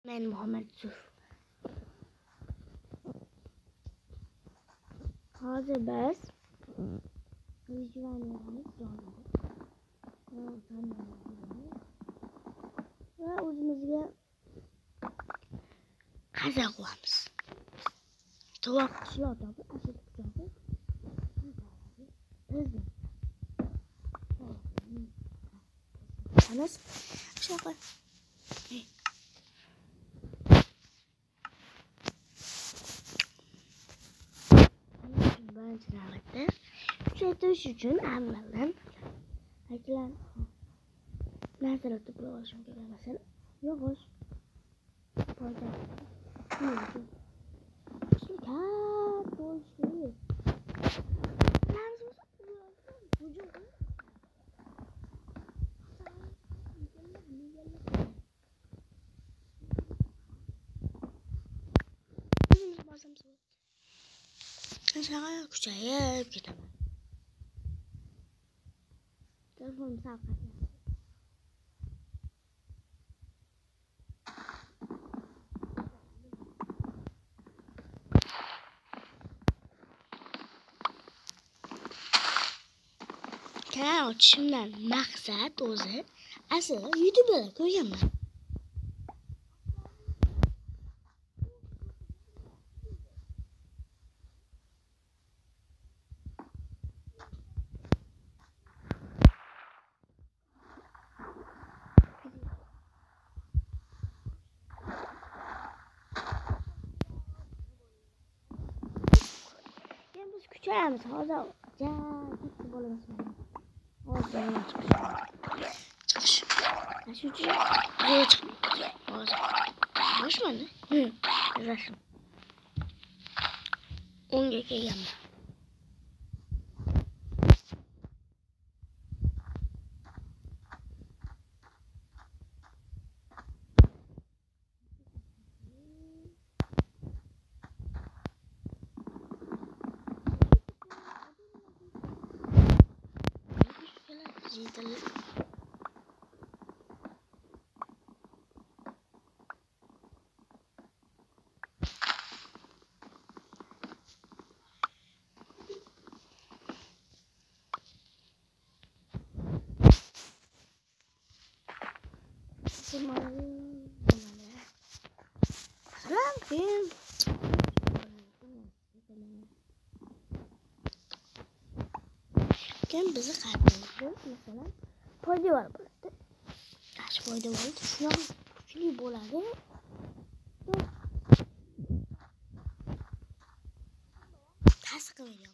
من محمد يوسف. hozir biz va o'zimizga qaza qilamiz. Tovoq qishloq topib, ashit topib, Anas shunaqa. Birinchi navbatda kuchaytirish uchun avvaldan aytilan narsalar to'plab olishim kerak. Masalan, yog'och, foyda, Saya kuchayib ketaman. Telefonim salqin. Kanal ochishimdan maqsad o'zi aslida YouTube'da ko'rganman. Biz kuchayamiz hozir. Katta bo'lamiz. Hozir chiqish. Shuchi yo'q chiqdi. Hozir. Boshmanda? Rasm. 10 ga kelganman. Kim bizi qayblaydi? Masalan, poydevor bo'ladi. Yaxshi poydevor bo'ladi. Shunaqa kuchli bo'ladi. Ta'sir qilmaydi.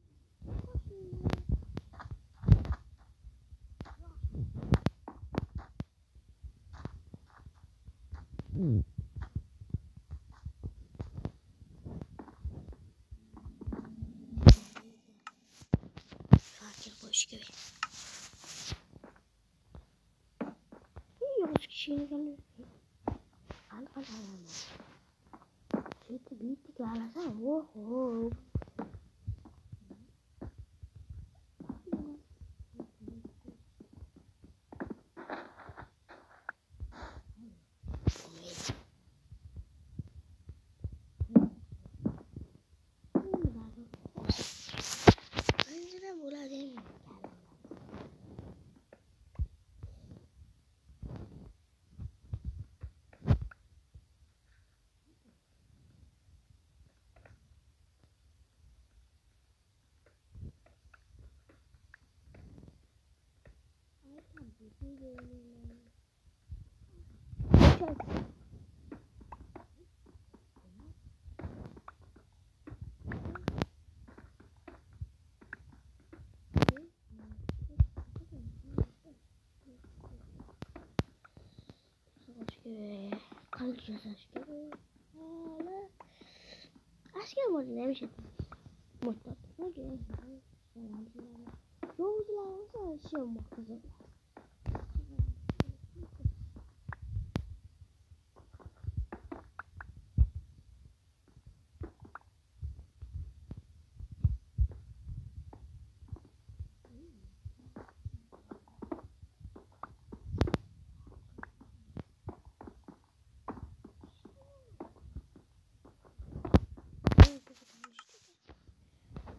Fakir bo'lish kerak. Yo'q kishini qildi. Al. Cheti bitti kalasan. Oho. Kalk yasash kerak. Asker bo'ldi, nima ish etadi? Mo'ttot. Yo'qlar, shu mo'ttot.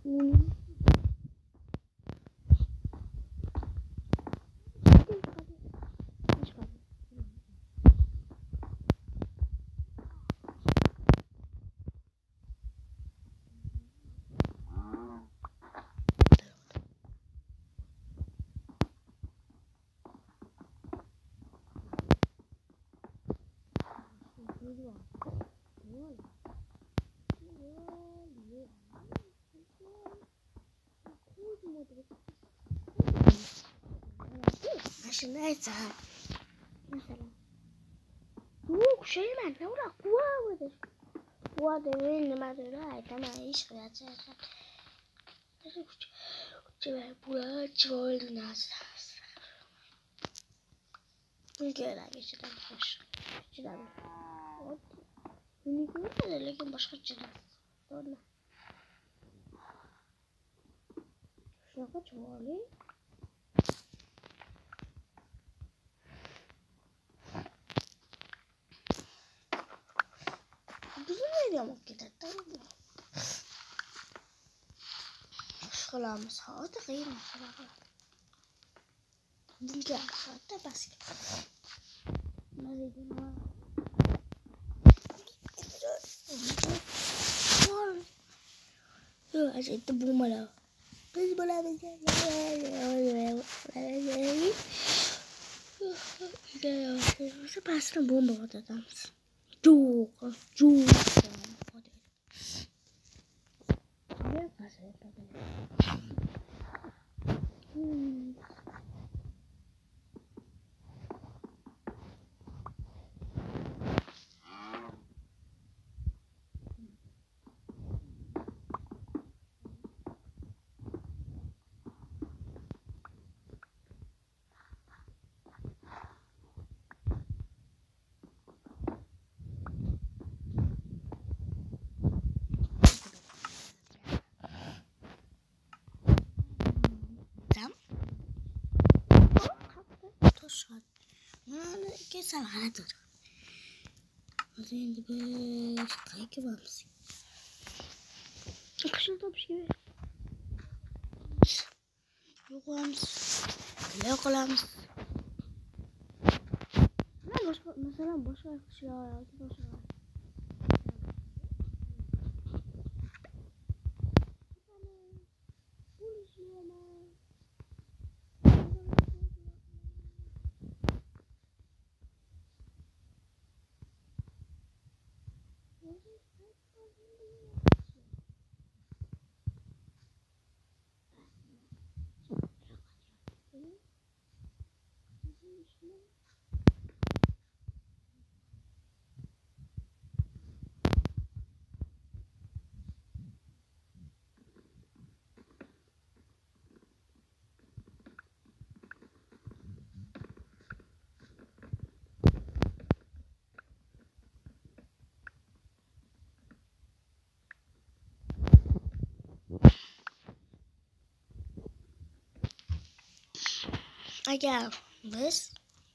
عشان أزهق مثلا روح شيء ما نورا قوة وده وين ما تلاقي تما إيش رأيك تبى بولا تقول الناس كده إيش تبغاش كده يقول هذا لكن مش كده طلع شو كتقولي اليوم كده طيب خلاص هذا غير خلاص دي كده بس ما زيدنا عشان تبغوا ملا بس بلا بس بس نبغوا ملا تدامس جو تشهد ما كيس على ترى زين بس هيك بمسك شو طب شيء يقامس لا قلامس لا مش مثلا بشر شيء بشر أجا بس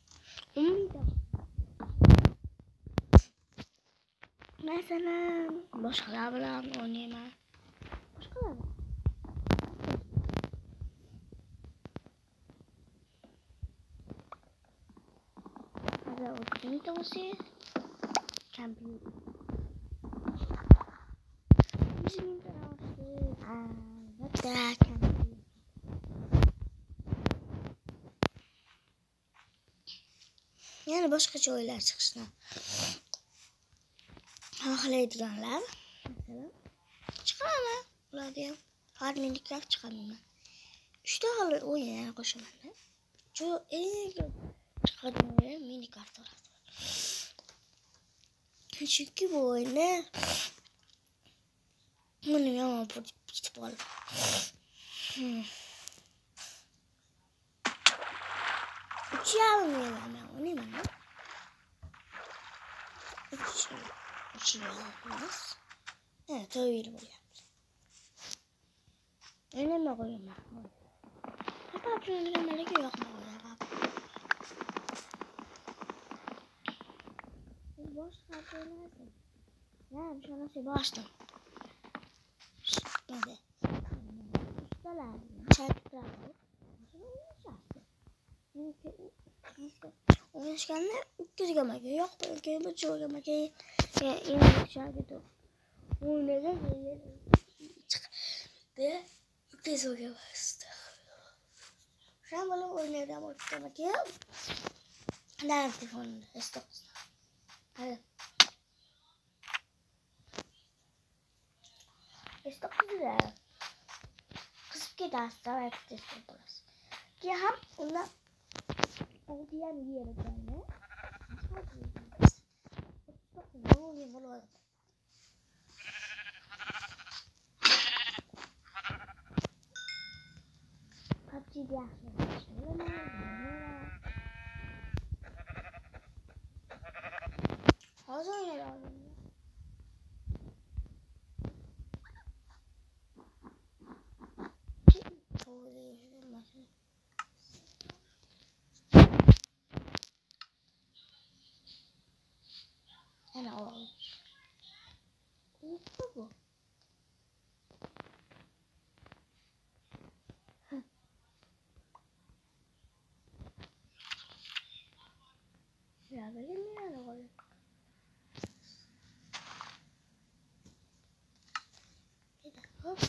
مثلا بشر عملا ونيما بشر هذا قدامي توصيل كان بيوت مش من توصيل بدأ كان بيوت يعني başka şeyler çıksın. Halıydı ganlar. Mesela. Çıkarma. Ulan diye. Hadi minikler çıkarma. İşte halı o yani koşuyor. Çok iyi çıkardım öyle mini kartlar. Çünkü bu oyunu bunu yapamam bu futbol. Uçuyalım ama o ne bana? Uçuyalım. Evet öyle böyle. Öyle mi koyayım ben? Baba şunu melek yok mu ya baba? Boş kaldı. Ya bir şey nasıl bastım? Hadi. طلع شات راهو Uyuşkanlar öküz gömekte yok böyle bu çoğu gömekte yine şarkıda oynadı ve öküz gömekte sen böyle oynadı ama gömekte nerede telefonu stop hadi stop güzel kısıp giderse hep burası ki hem ona o diğer bir yere gelme ne oluyor böyle PUBG diye az oynayalım Ana olmuş. İşte bu. Ya böyle mi yani oluyor? Bir dakika hop.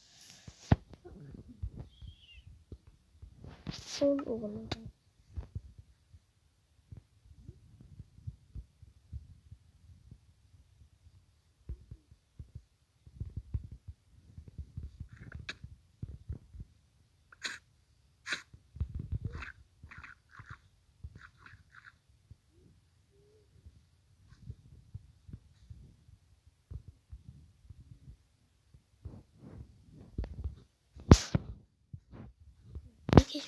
Sol oğlum. Geç.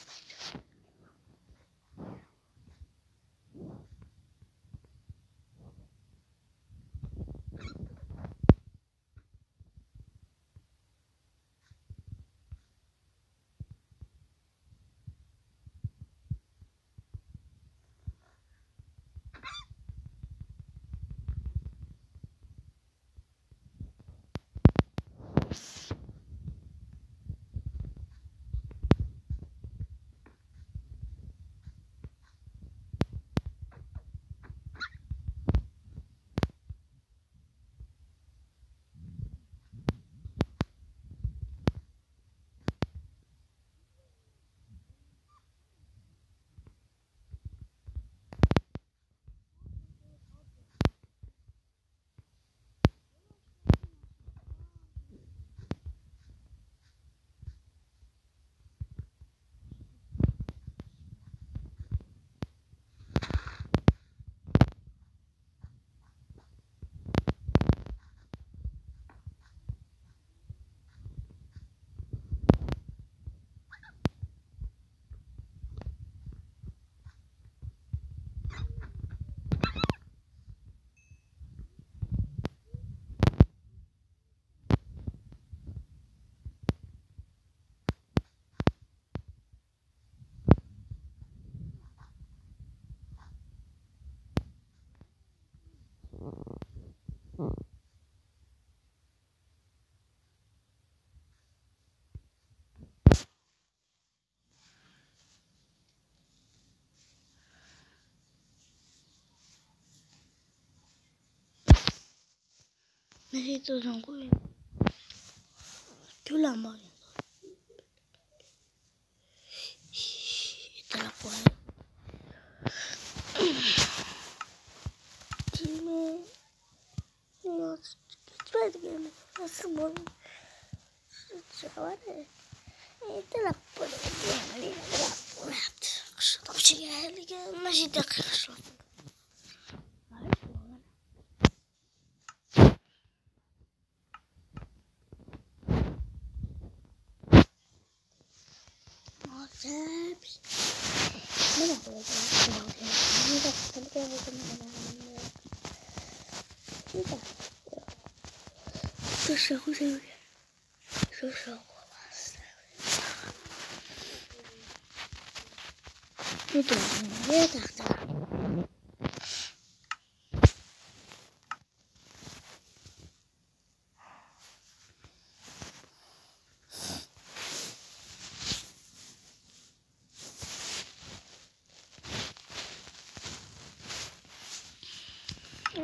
Necesito un culo. ¿Qué la madre? Te la puedo. Dime. No, espérate que me hace muy. Chavales. Te la puedo. Te la puedo. طب شي هذيك ماشي دقيقة شوف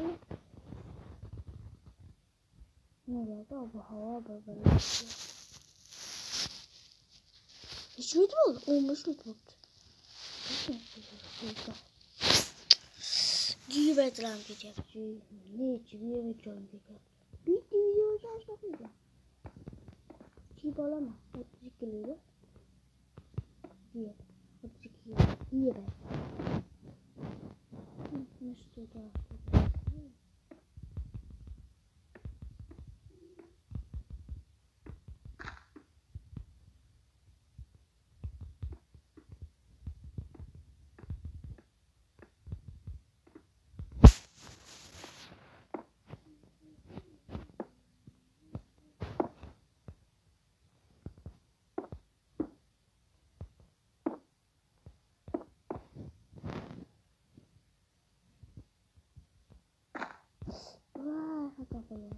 那个不好啊，宝贝。مش ميتبول ومش ميتبول. جي بيتلام كتير جي ليه جي بيتلام كتير بيتي فيديو جاش نقول جي بالا ما هتجي كله هي هتجي هي بس مش تقدر واه هتغير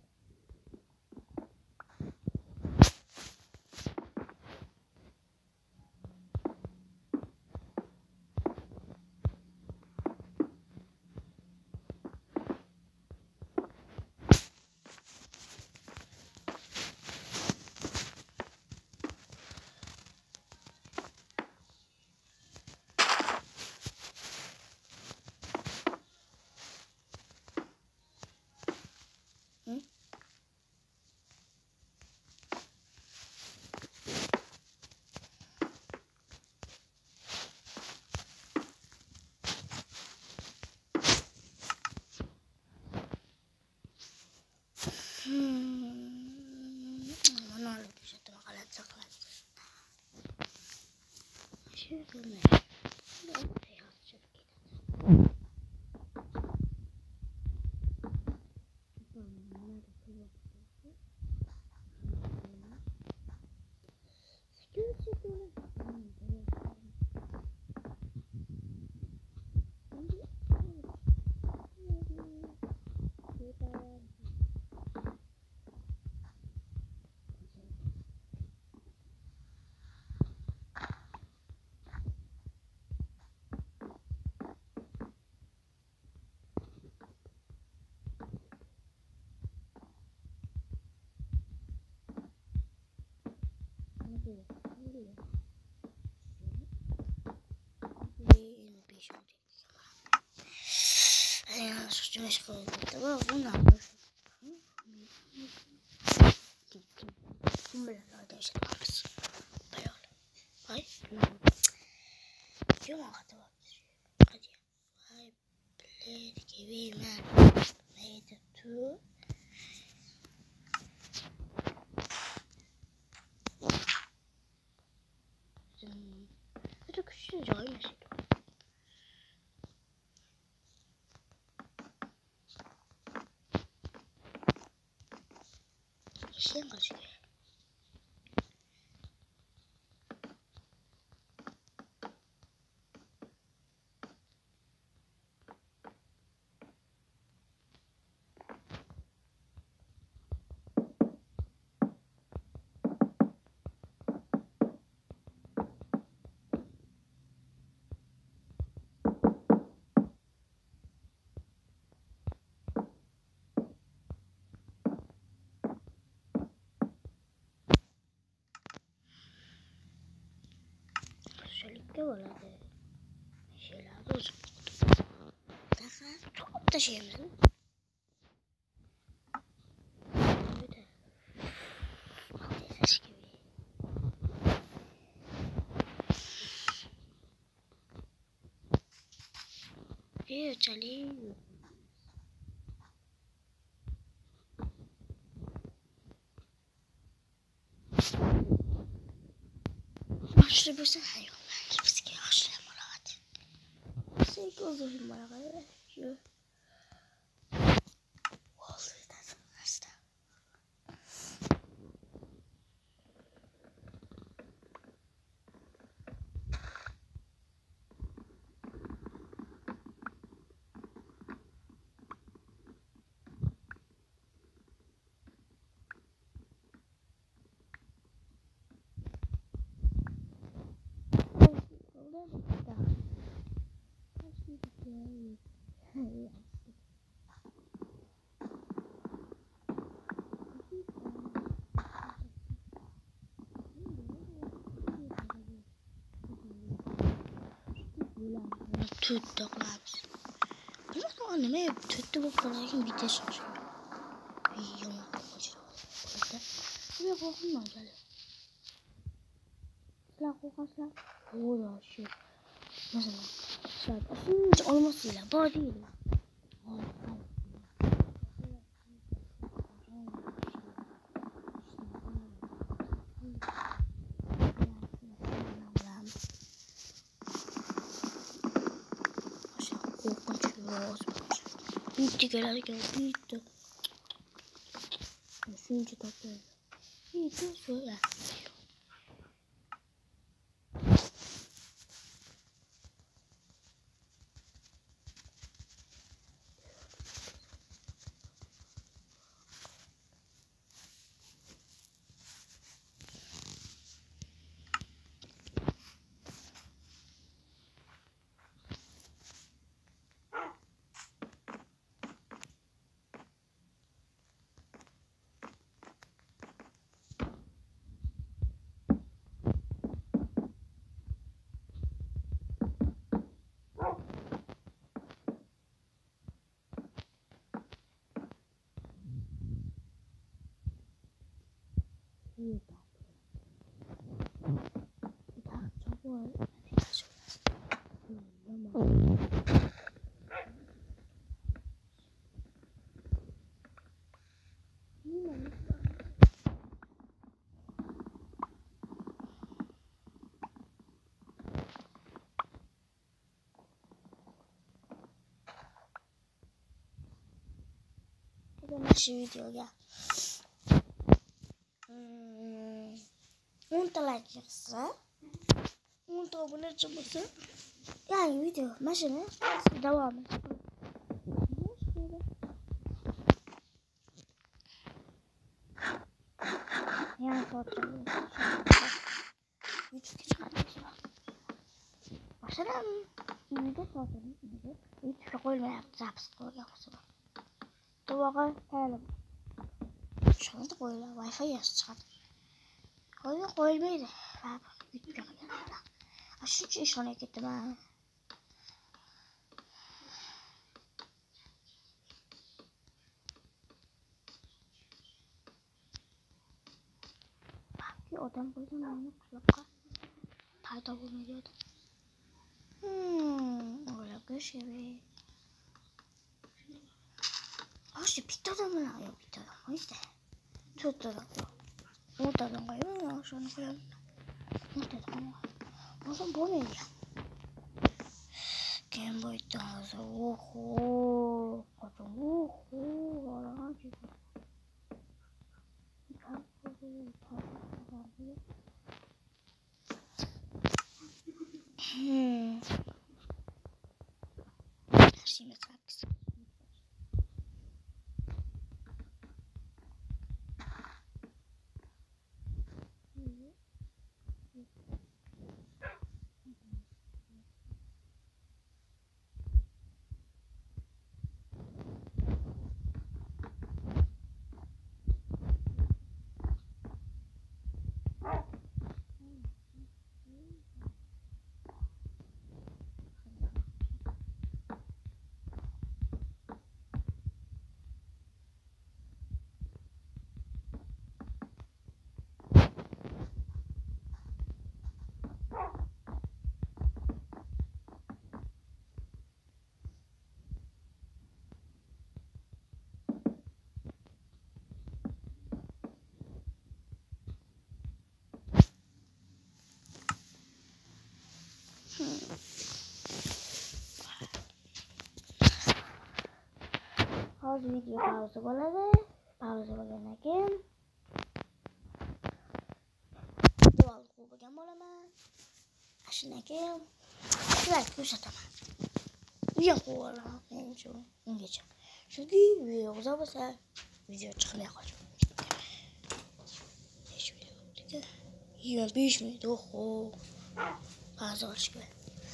mana lebih satu makanan coklat masih belum ya مش قوي تبغى هنا ثم لا ده شيء خالص بيال هاي يوم أخذت قد هاي بلاد كبير ما ميتة هذا كل جاي ماشي شيء غشيم شركة ولا ده شيء لا روز دخل ده شيء مثل ايه تعالي عشرة بس حيوان بس كي 10 مرات بس يقصوا في المرة شو والله ده ناستا والله ده Tüttü kulağımız. Bunu anneme tüttü bu kulağın bir de çalışıyor. Bir yamak olacak. Buraya korkunma gel. Silah korkarsın. Ola şey. Mesela. Saat aşınca olmasıyla. Bu değil. Korkunç. Bitti gel bitti. Üçüncü toplayalım. Bitti şöyle. Nasıl video ya? 10 like yapsa, 10 abone çıkmasa, yani video mesela devam et. Yani fotoğrafı YouTube çıkartmış ya. Mesela video fotoğrafı YouTube'a koymayalım. Zapsız koyalım. Doğru koyalım. Şu anda koyalım. Wi-Fi yazsın. Koymaydı. YouTube'a koyalım. Aşırı iş ona gittim ha. Belki odam buradan aynı kulakla. Payda bulmuyordu. Öyle bir şey. Aşırı pitadan mı lan? Yok pitadan mı işte. Tuttudan. Ortadan koyalım. Şunu koyalım. Ortadan mı? O zaman bu neydi? Game Boy Advance. Oho. Oho. Allah'ım çıktı. Her şeyime saksın. Pause video pause boladi. Pause bo'lgandan keyin dual bo'lgan bo'laman. Shundan keyin sizlarga ko'rsataman. Uyga qo'yalaman men shu ungacha. Chunki video uzoq bo'lsa video chiqmay qoladi. 25 minut. Oho. Pause olish kerak.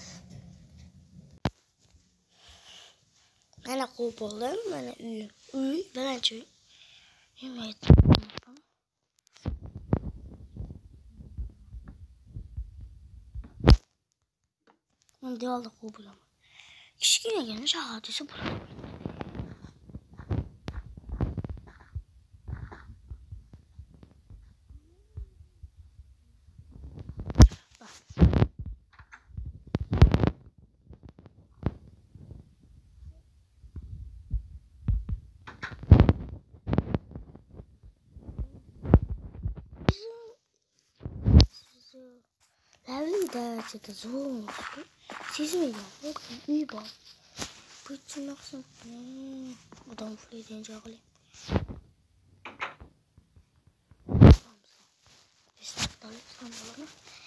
Mana qo'yib bo'ldim. Mana uy, birinchi uy. Evet. Ben de aldık o bulamı. kichkina yana shahar desa bo'ladi. Lavlida juda zo'r. Sezmayman. Uy bor. Bu chiqsin. Odam uxlaydigan joylar. Istakdalik ham bormi?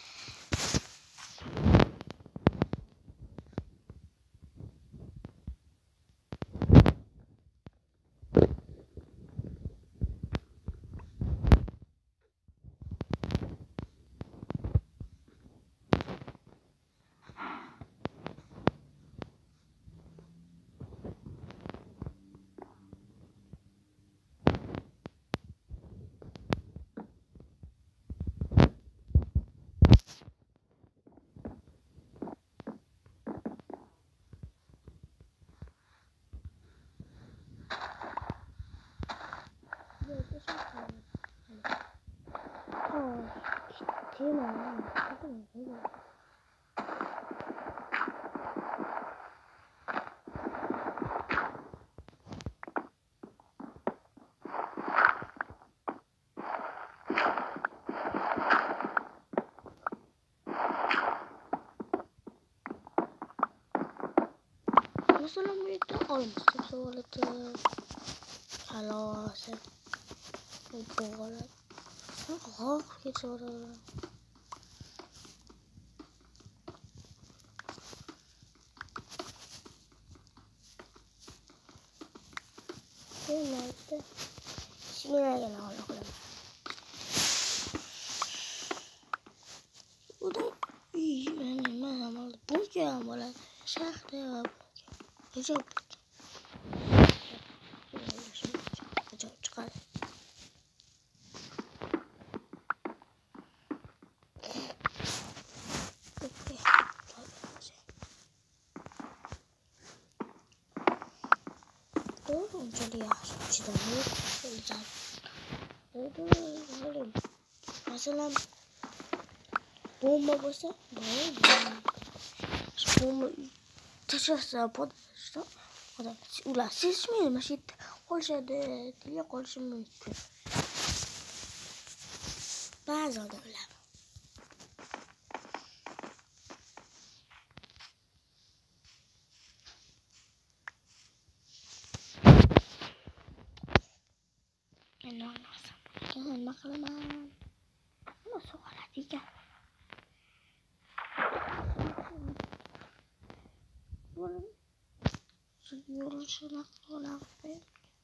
Mesela birlikte olmuştuk tuvaleti. Halas. Tuvalet. Hak geçiyor. Nerede? Şimdi gene alalım. Bu da iyi. Ben bu ya böyle şahte ya. Acayip. Acayip çıkar. Jadi ya sudah selesai. Itu masalah bomba besar, bomba terasa pada что? Pada ulah sismi masih kolsha de dia kolsha mümkün. Bazı adamlar. Jangan makan. Masuk ala tiga. Yürü şuna konak be.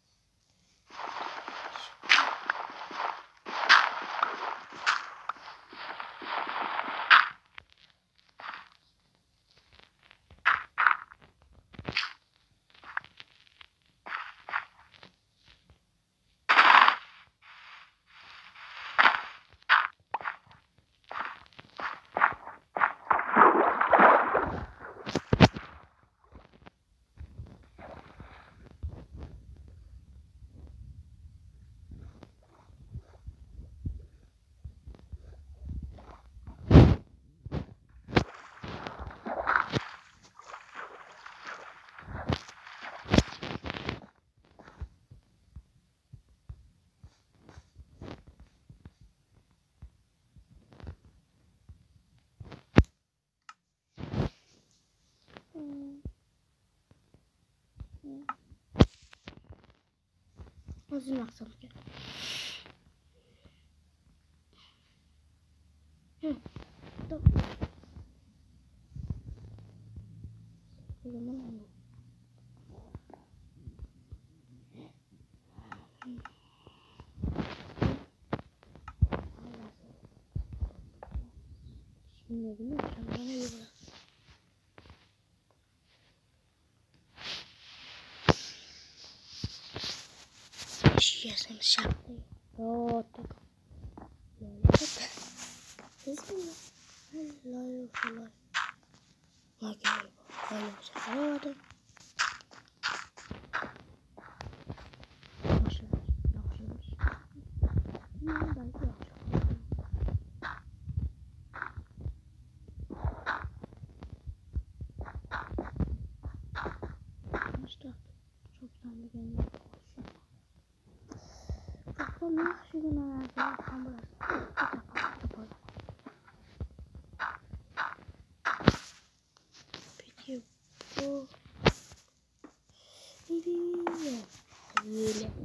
Nasıl baksam ki? Dur. Şimdi bunu bana yıkla. Сейчас им шапку. Вот так. This is like Böyle yapsam. Peki bu böyle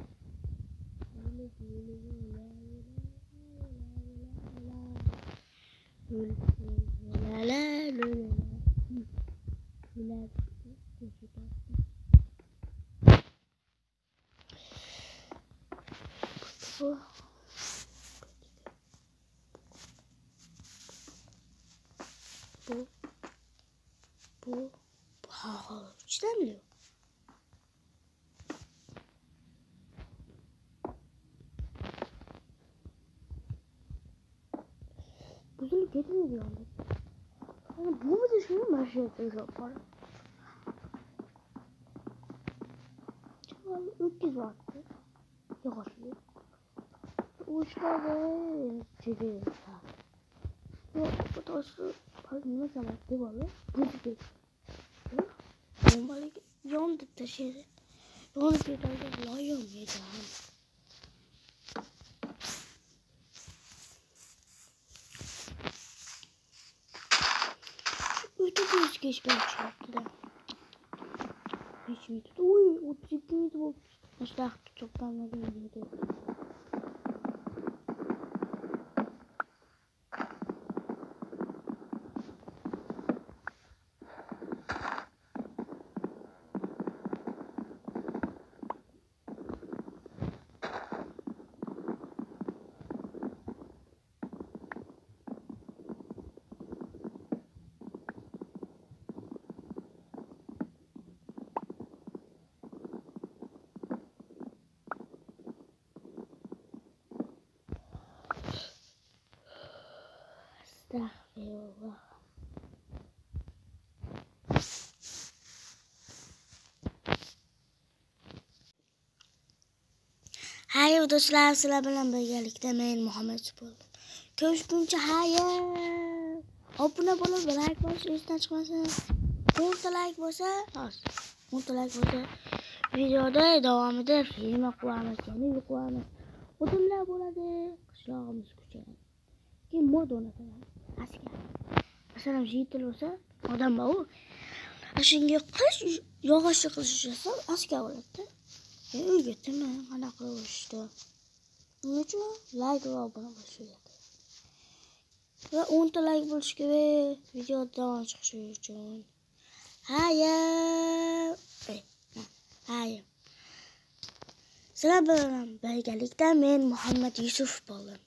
bu çizemiyor. Bunu getirmiyor. Yani bu mu düşünüyorum ben şey yapıyorum falan. Çıkalı 300 vardı. Yok aşıyor. Uçma ve çekiyor. Yok bu da aşırı ne zaman devalı. Bu gibi. Normal yandı da şeyde. Yandı bir daha layım yedi. Öteki hiç geçmem çıktı da. Hiç miydi? Oy, o ciddi miydi bu? İşte çoktan da bilmiydi. Estağfirullah. Hayır dostlar, sizler bilan birgalikda men Muhammad bo'ldim. Ko'rishguncha hayır. Obuna bo'lib, like bosish esdan chiqmasin. 10 ta like bo'lsa, hozir 10 ta like bo'lsa videoda davomida film qo'yamiz, yana qo'yamiz. Odamlar bo'ladi, qishlog'imiz kuchayadi. Keyin mod o'rnataman. Askar. Masalan, jitil bo'lsa, odam bor. Shunga qish yog'ochli qilish uchun askar bo'ladi. Uyga tima qanaqa qilishdi. Uning uchun like va obuna bo'lish kerak. Va 10 ta like bo'lishi kerak video davom chiqishi uchun. Hayır. Hayır. Sizlar bilan birgalikda men Muhammad Yusuf bo'ldim.